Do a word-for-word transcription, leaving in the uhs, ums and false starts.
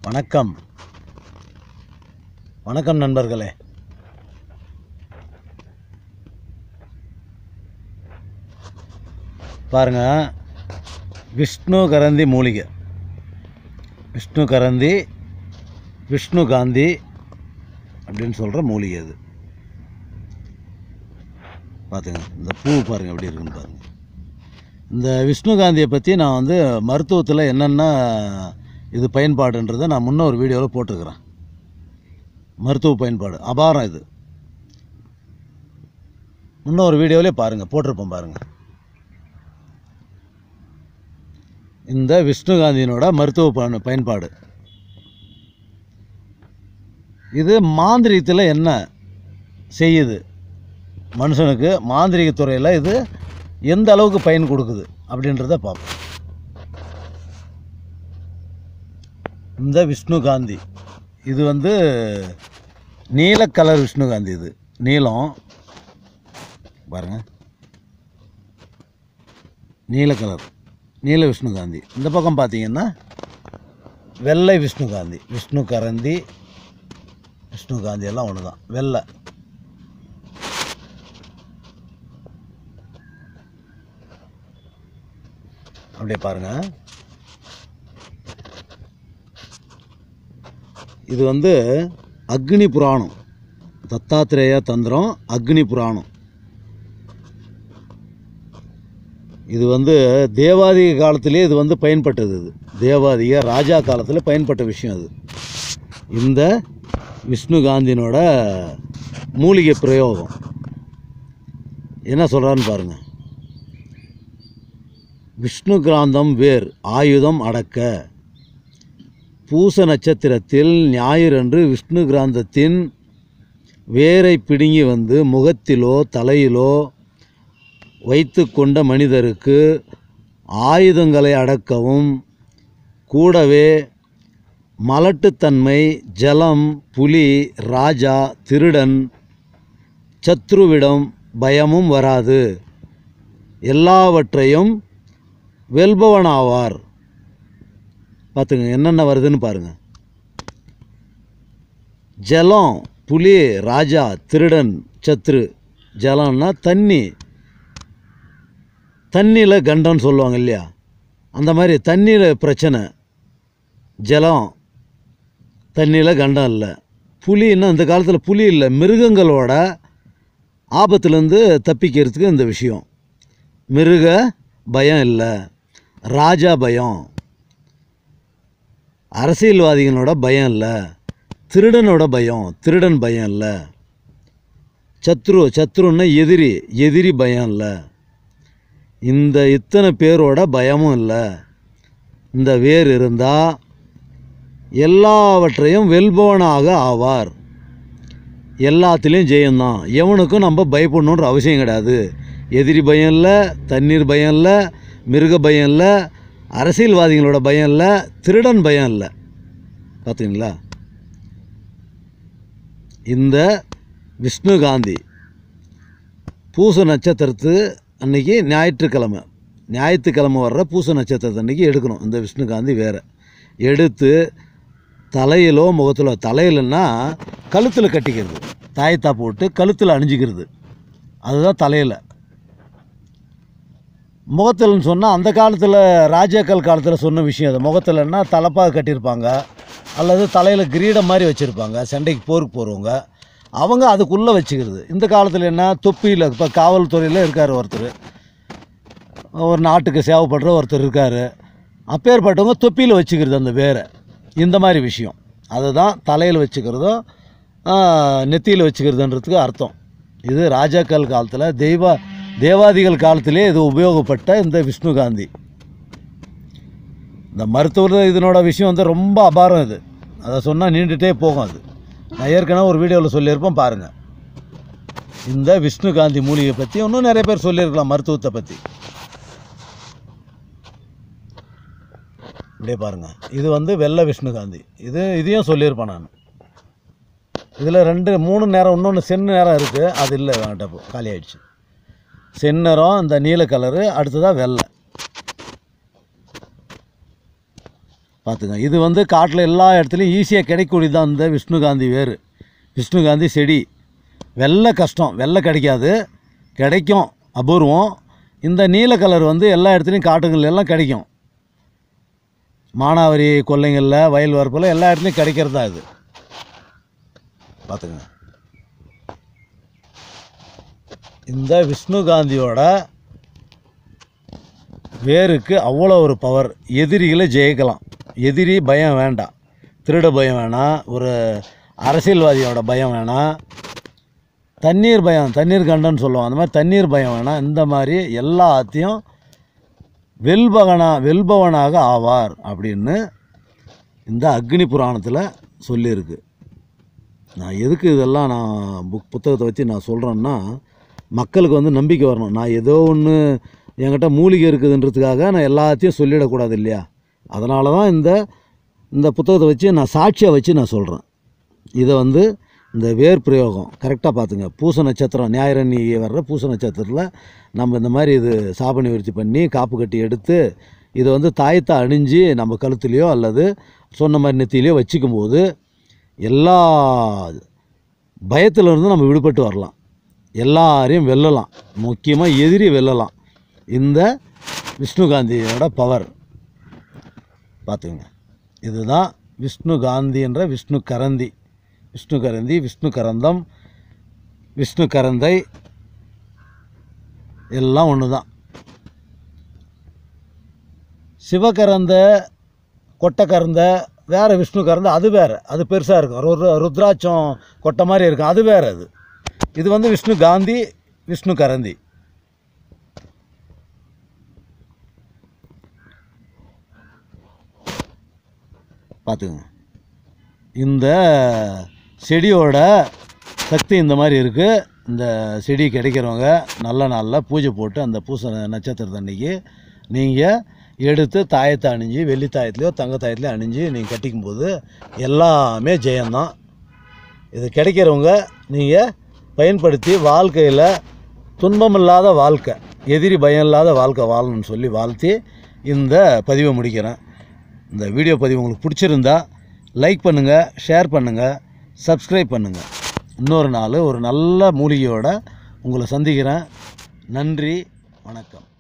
வணக்கம் வணக்கம் நண்பர்களே. பாருங்க, விஷ்ணு கரந்தி மூலிகை, விஷ்ணு கரந்தி, விஷ்ணு காந்தி அப்படின்னு சொல்கிற மூலிகை அது. பார்த்துங்க, இந்த பூ பாருங்கள் எப்படி இருக்குன்னு பாருங்கள். இந்த விஷ்ணு காந்தியை பற்றி நான் வந்து மருத்துவத்தில் என்னென்ன இது பயன்பாடுன்றதை நான் முன்ன ஒரு வீடியோவில் போட்டிருக்கிறேன். மருத்துவ பயன்பாடு அபாரம் இது. முன்ன ஒரு வீடியோவிலே பாருங்கள், போட்டிருப்போம் பாருங்கள். இந்த விஷ்ணு காந்தியினோட மருத்துவ பயன்பாடு இது மாந்திரிகத்தில் என்ன செய்யுது, மனுஷனுக்கு மாந்திரிக துறையில் இது எந்த அளவுக்கு பயன் கொடுக்குது அப்படின்றத பார்ப்போம். இந்த விஷ்ணு காந்தி இது வந்து நீல கலர் விஷ்ணு காந்தி. இது நீலம் பாருங்கள், நீல கலர் நீல விஷ்ணு காந்தி. இந்த பக்கம் பார்த்தீங்கன்னா வெள்ளை விஷ்ணு காந்தி, விஷ்ணு கரந்தி, விஷ்ணு காந்தி எல்லாம் ஒன்று தான், வெள்ளை. அப்படியே பாருங்கள், இது வந்து அக்னி புராணம், தத்தாத்திரேய தந்திரம், அக்னி புராணம். இது வந்து தேவாதிக காலத்திலே இது வந்து பயன்பட்டது. இது தேவாதிக ராஜா காலத்தில் பயன்பட்ட விஷயம். அது இந்த விஷ்ணு காந்தியினோட மூலிகை பிரயோகம் என்ன சொல்கிறான்னு பாருங்கள். விஷ்ணு கிராந்தம் வேர் ஆயுதம் அடக்க. பூச நட்சத்திரத்தில் ஞாயிறன்று விஷ்ணு கிராந்தத்தின் வேரை பிடுங்கி வந்து முகத்திலோ தலையிலோ வைத்து கொண்ட மனிதருக்கு ஆயுதங்களை அடக்கவும், கூடவே மலட்டுத்தன்மை, ஜலம், புலி, ராஜா, திருடன், சத்ருவிடம் பயமும் வராது, எல்லாவற்றையும் வெல்பவனாவார். பார்த்துங்க என்னென்ன வருதுன்னு பாருங்கள். ஜலம், புலி, ராஜா, திருடன், சத்ரு. ஜலம்னா தண்ணி, தண்ணியில் கண்டம்னு சொல்லுவாங்க இல்லையா, அந்த மாதிரி தண்ணியில் பிரச்சனை. ஜலம், தண்ணியில் கண்டம் இல்லை. புலின்னா இந்த காலத்தில் புலி இல்லை, மிருகங்களோட ஆபத்துலேருந்து தப்பிக்கிறதுக்கு இந்த விஷயம். மிருக பயம் இல்லை, ராஜா பயம், அரசியல்வாதிகளோட பயம் இல்லை, திருடனோட பயம், திருடன் பயம் இல்லை, சத்ரு, சத்ருன்னா எதிரி, எதிரி பயம் இல்லை, இந்த இத்தனை பேரோட பயமும் இல்லை. இந்த வேர் இருந்தால் எல்லாவற்றையும் வெல்பவனாக ஆவார். எல்லாத்துலேயும் ஜெயம்தான். எவனுக்கும் நம்ம பயப்படணுன்ற அவசியம் கிடையாது. எதிரி பயம் இல்லை, தண்ணீர் பயம் இல்லை, மிருக பயம் இல்லை, அரசியல்வாதிகளோட பயம் இல்லை, திருடன் பயம் இல்லை. பார்த்தீங்களா? இந்த விஷ்ணு காந்தி பூச நட்சத்திரத்து அன்றைக்கி ஞாயிற்றுக்கிழமை ஞாயிற்றுக்கிழமை வர்ற பூச நட்சத்திரத்து அன்றைக்கி எடுக்கணும். இந்த விஷ்ணு காந்தி வேறு எடுத்து தலையிலோ முகத்திலோ, தலையிலன்னா கழுத்தில் கட்டிக்கிறது, தாயத்தா போட்டு கழுத்தில் அணிஞ்சிக்கிறது, அதுதான் தலையில். முகத்தில்னு சொன்னால் அந்த காலத்தில் ராஜாக்கள் காலத்தில் சொன்ன விஷயம். அது முகத்தில்னா தலப்பாக கட்டியிருப்பாங்க, அல்லது தலையில் கிரீடம் மாதிரி வச்சுருப்பாங்க. சண்டைக்கு போருக்கு போகிறவங்க அவங்க அதுக்குள்ளே வச்சுக்கிறது. இந்த காலத்தில் என்ன, தொப்பியில், இப்போ காவல்துறையில் இருக்கார் ஒருத்தர், ஒரு நாட்டுக்கு சேவைப்படுற ஒருத்தர் இருக்கார், அப்பேற்பட்டவங்க தொப்பியில் வச்சுக்கிறது அந்த வேரை. இந்த மாதிரி விஷயம் அதுதான் தலையில் வச்சுக்கிறதோ நெத்தியில் வச்சுக்கிறதுன்றதுக்கு அர்த்தம். இது ராஜாக்கள் காலத்தில், தெய்வ தேவாதிகள் காலத்திலே இது உபயோகப்பட்ட இந்த விஷ்ணு காந்தி. இந்த மருத்துவ இதனோட விஷயம் வந்து ரொம்ப அபாரம். இது அதை சொன்னால் நீண்டுகிட்டே போகும். அது நான் ஏற்கனவே ஒரு வீடியோவில் சொல்லியிருப்பேன் பாருங்கள். இந்த விஷ்ணு காந்தி மூலிகை பற்றி இன்னும் நிறைய பேர் சொல்லியிருக்கலாம், மருத்துவத்தை பற்றி. இப்படியே பாருங்கள், இது வந்து வெள்ளை விஷ்ணு காந்தி. இது இதையும் சொல்லியிருப்பேன் நான். இதில் ரெண்டு மூணு நேரம், இன்னொன்று சென்னு நேரம் இருக்குது, அது இல்லை, வேண்டாம், காலி ஆகிடுச்சு. செந்நிறம், இந்த நீல கலரு, அடுத்ததாக வெள்ளை. பார்த்துங்க. இது வந்து காட்டில் எல்லா இடத்துலையும் ஈஸியாக கிடைக்கக்கூடியது தான் இந்த விஷ்ணுகாந்தி வேர், விஷ்ணுகாந்தி செடி. வெள்ளை கஷ்டம், வெள்ளை கிடைக்காது, கிடைக்கும் அபூர்வம். இந்த நீல கலர் வந்து எல்லா இடத்துலையும் காட்டுங்கள் எல்லாம் கிடைக்கும். மானாவாரி கொல்லைங்களில், வயல் வரப்பில் எல்லா இடத்துலையும் கிடைக்கிறது தான் இது. பார்த்துங்க. இந்த விஷ்ணுகாந்தியோட வேருக்கு அவ்வளோ ஒரு பவர். எதிரிகளை ஜெயிக்கலாம். எதிரி பயம் வேண்டாம், திருட பயம் வேணாம், ஒரு அரசியல்வாதியோட பயம் வேணாம், தண்ணீர் பயம், தண்ணீர் கண்டன்னு சொல்லுவோம், அந்த மாதிரி தண்ணீர் பயம் வேணாம். இந்த மாதிரி எல்லாத்தையும் வெல்பவனா வெல்பவனாக ஆவார் அப்படின்னு இந்த அக்னி புராணத்தில் சொல்லியிருக்கு. நான் எதுக்கு இதெல்லாம் நான் புக் புத்தகத்தை வச்சு நான் சொல்கிறேன்னா, மக்களுக்கு வந்து நம்பிக்கை வரணும். நான் ஏதோ ஒன்று என்கிட்ட மூலிகை இருக்குதுன்றதுக்காக நான் எல்லாத்தையும் சொல்லிடக்கூடாது இல்லையா? அதனால தான் இந்த இந்த புத்தகத்தை வச்சு நான் சாட்சியாக வச்சு நான் சொல்கிறேன். இதை வந்து இந்த வேர் பிரயோகம் கரெக்டாக பார்த்துங்க. பூச நட்சத்திரம், ஞாயிறன்னி வர்ற பூச நட்சத்திரத்தில் நம்ம இந்த மாதிரி இது சாப நிவர்த்தி பண்ணி காப்பு கட்டி எடுத்து இதை வந்து தாயத்தை அணிஞ்சு நம்ம கழுத்துலையோ அல்லது சொன்ன மாதிரி நெத்திலையோ வச்சுக்கும்போது எல்லா பயத்திலிருந்து நம்ம விடுபட்டு வரலாம், எல்லாரையும் வெல்லலாம், முக்கியமாக எதிரி வெல்லலாம். இந்த விஷ்ணுகாந்தியோட பவர் பார்த்துங்க. இதுதான் விஷ்ணுகாந்தி என்ற விஷ்ணு கரந்தி. விஷ்ணு கரந்தி, விஷ்ணு கரந்தம், விஷ்ணு கரந்தை எல்லாம் ஒன்று தான். சிவகரந்த, கொட்டக்கரந்த வேறு, விஷ்ணு கரந்த அது வேறு, அது பெருசாக இருக்கும், ரு ருத்ராட்சம் கொட்டை மாதிரி இருக்கும், அது வேறு. அது இது வந்து விஷ்ணு காந்தி, விஷ்ணு கரந்தி. பார்த்துங்க. இந்த செடியோட சக்தி இந்த மாதிரி இருக்குது. இந்த செடி கிடைக்கிறவங்க நல்ல நாளில் பூஜை போட்டு அந்த பூச நட்சத்திரத்து அன்றைக்கி நீங்கள் எடுத்து தாயத்தை அணிஞ்சு, வெள்ளி தாயத்துலையோ தங்க தாயத்துலையோ அணிஞ்சு நீங்கள் கட்டிக்கும்போது எல்லாமே ஜெயந்தான். இது கிடைக்கிறவங்க நீங்கள் பயன்படுத்தி வாழ்க்கையில் துன்பமில்லாத வாழ்க்கை, எதிரி பயம் இல்லாத வாழ்க்கை வாழணும்னு சொல்லி வாழ்த்தி இந்த பதிவை முடிக்கிறேன். இந்த வீடியோ பதிவு உங்களுக்கு பிடிச்சிருந்தா லைக் பண்ணுங்கள், ஷேர் பண்ணுங்கள், சப்ஸ்கிரைப் பண்ணுங்கள். இன்னொரு நாள் ஒரு நல்ல மூலிகையோடு உங்களை சந்திக்கிறேன். நன்றி, வணக்கம்.